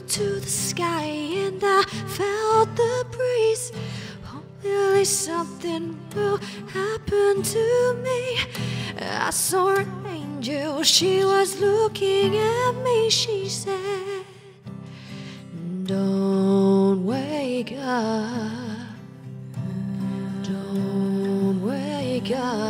to the sky and I felt the breeze. Oh, really something will happen to me. I saw an angel, she was looking at me. She said, don't wake up, don't wake up.